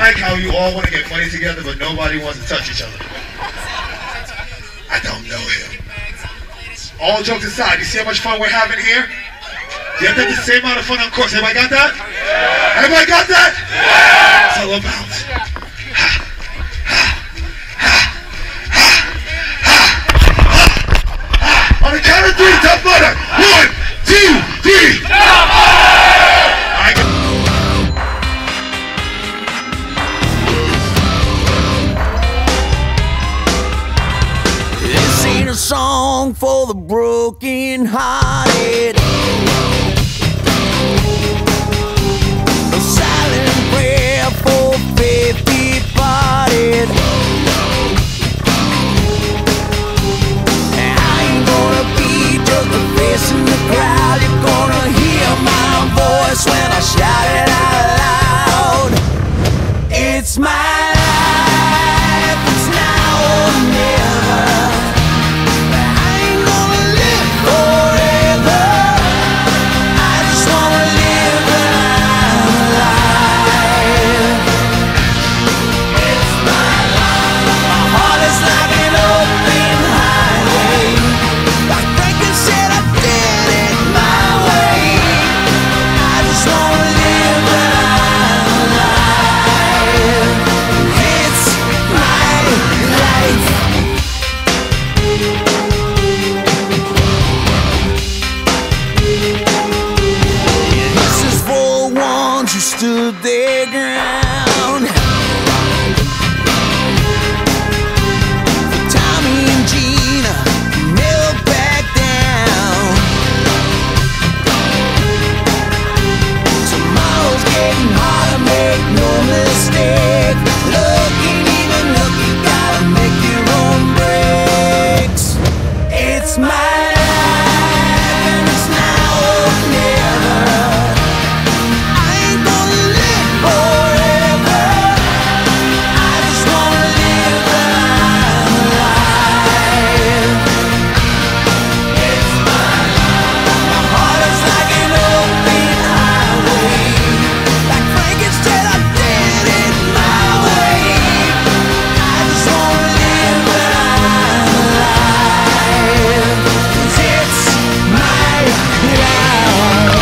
like how you all want to get funny together, but nobody wants to touch each other. I don't know him. All jokes aside, you see how much fun we're having here? Do you have the same amount of fun on course? Everybody got that? Everybody got that? It's all about. On the count of three, tough mudder. 1, 2, 3. This ain't a song for the broken-hearted. A silent prayer for faith departed. I ain't gonna be just a face in the crowd. You're gonna hear my voice when I shout it out loud. It's my life, it's now or never. I ain't gonna live forever. I just wanna live when I'm alive. It's my life. My heart is like an open highway. Like Franklin said, I did it my way. I just wanna live when I'm alive. It's my life. This is for ones who stood their ground. For Tommy and Gina, who never back down. Tomorrow's getting harder, make no mistake. Look ain't even look, you gotta make your own breaks. It's my life and it's now or never. I ain't gonna live forever. I just wanna live when I'm alive. It's my life. My heart is like an open highway. Like Frankenstein, I did it my way. I just wanna live when I'm alive. 'Cause it's my life.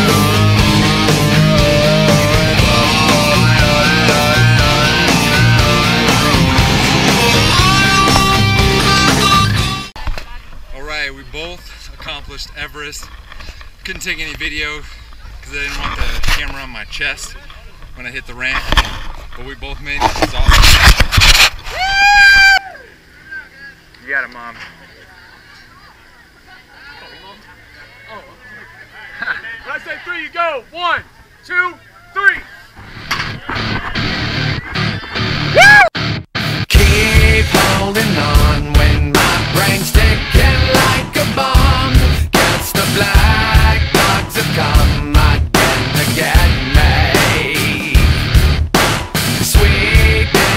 Alright, we both accomplished Everest. Couldn't take any video because I didn't want the camera on my chest when I hit the ramp. But we both made it. It's awesome. You got it, Mom. When I say 3, you go. 1, 2, 3. Keep holding on when my brain's ticking like a bomb. Guess the black dogs have come again to get me. Sweeping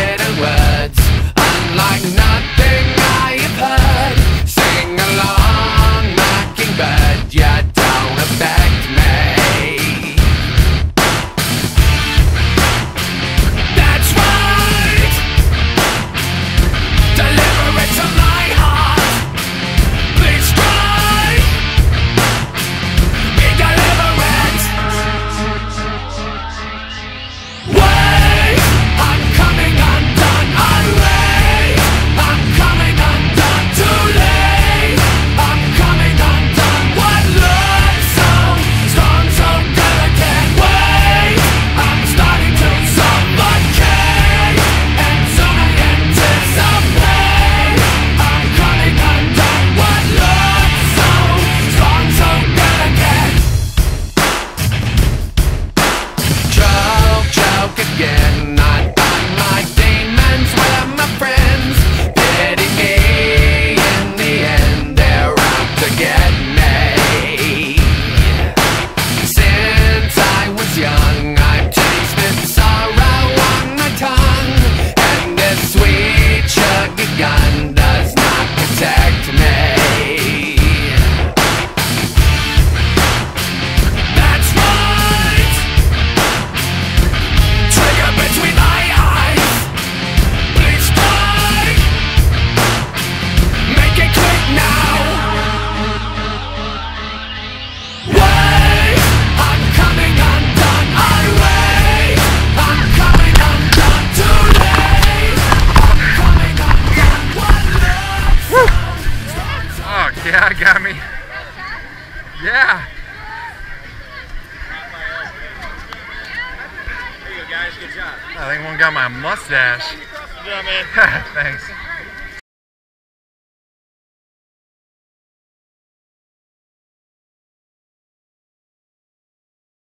Alright, got me. Yeah. There you go, guys. Good job. I think one got my mustache. Good job, man. Thanks.